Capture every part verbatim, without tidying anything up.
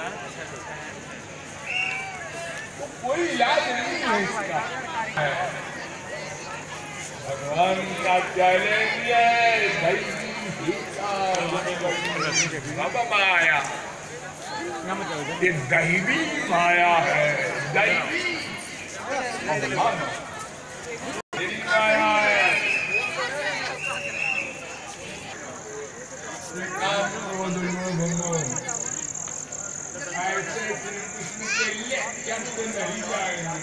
कोई इलाज नहीं है इसका। भगवान का चैलेंज है, माया ये दैवी माया है, दैवी माया है। ऐसे श्री कृष्ण के लिए कैसे नहीं जाएंगे?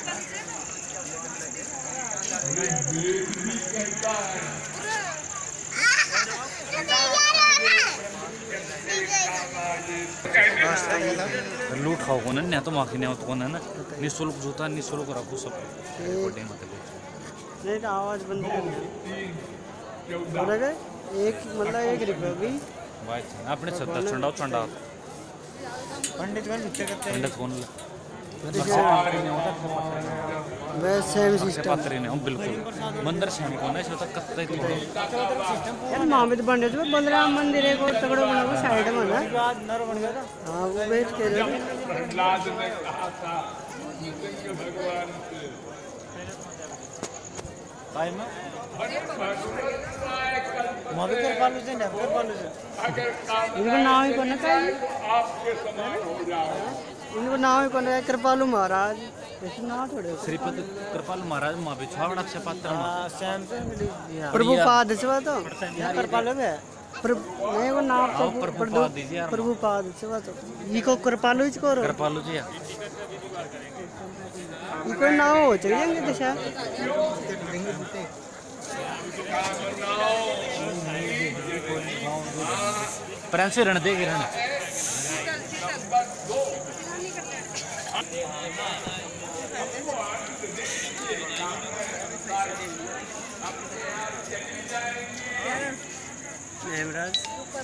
वेद भी कहता है लूट खाओ कौन है ना तो माखी नहीं कौन है ना निःशुल्क जूता निःशुल्क रखो सब रिकॉर्डिंग मत नहीं तो आवाज बंद कर बोलेगा एक मतलब एक रुपये भी भाई अपने सत्ता चंडाओ चंडा पंडित कौन पूछे करते हैं पंडित कौन मैं सेम सिस्टम पात्री नहीं हूँ बिल्कुल मंदिर शाम कौन है इसमें तक कत्ते यार मामित पंडित में पंद्रह मंदिर है को तगड़ो बना वो साइड में ना नर बन गया हाँ वो बैठ के प्रहलाद ने कहा था भगवान से भाई मैं मगर कृपालु से ना कृपालु से इनको नाम ही करना चाहिए आपके समान हो जाए। इनको नाम ही करना है कृपालु महाराज ऐसे नाम थोड़े श्रीपति कृपालु महाराज माँ बिछावड़ा से पात्र प्रभुपाद सेवा तो कृपालु है नहीं वो नाम तो प्रभुपाद दीजिए यार प्रभुपाद सेवा तो ये को कृपालु ही करो कृपालु जी ये कोई नाम हो चाहिए दिशा प्रेम से रण देगी रण हेमराज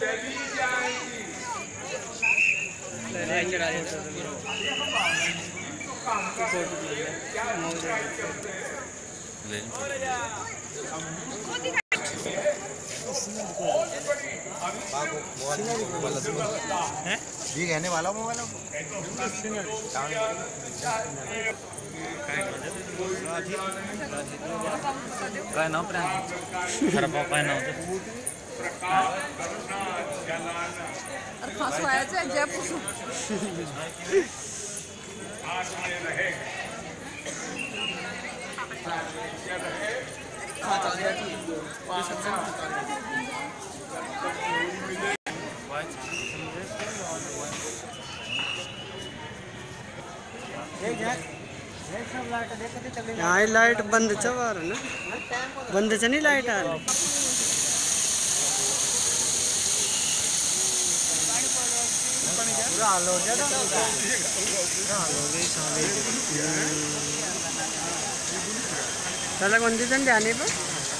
ये कहने वाला हूँ वाला काय नाव प्रेम खरं पाव काय नाव ते और फंसवाया जाए जयपुर यहाँ लाइट बंद चवार ना बंद च नहीं लाइट आ रही चला बंदी जन जाने पर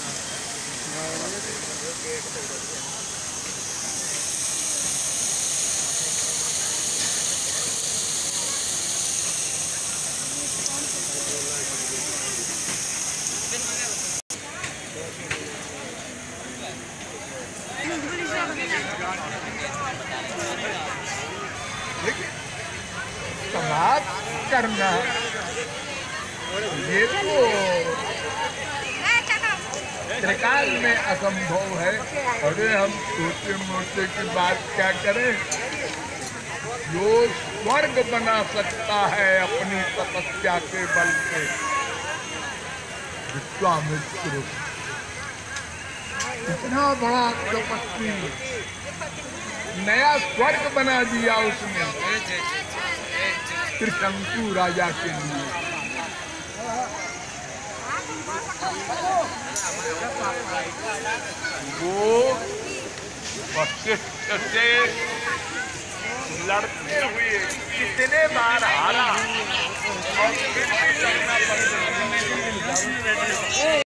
समाप्त करना ये तो त्रिकाल में असंभव है। अरे हम छोटे मोटे की बात क्या करें, जो स्वर्ग बना सकता है अपनी तपस्या के बल से, विश्वामित्र इतना बड़ा तपस्वी, नया स्वर्ग बना दिया उसने त्रिशंकु राजा के लिए। वो वशिष्ठ से लड़ते हुए कितने बार हारा और फिर भी लड़ना पड़ता।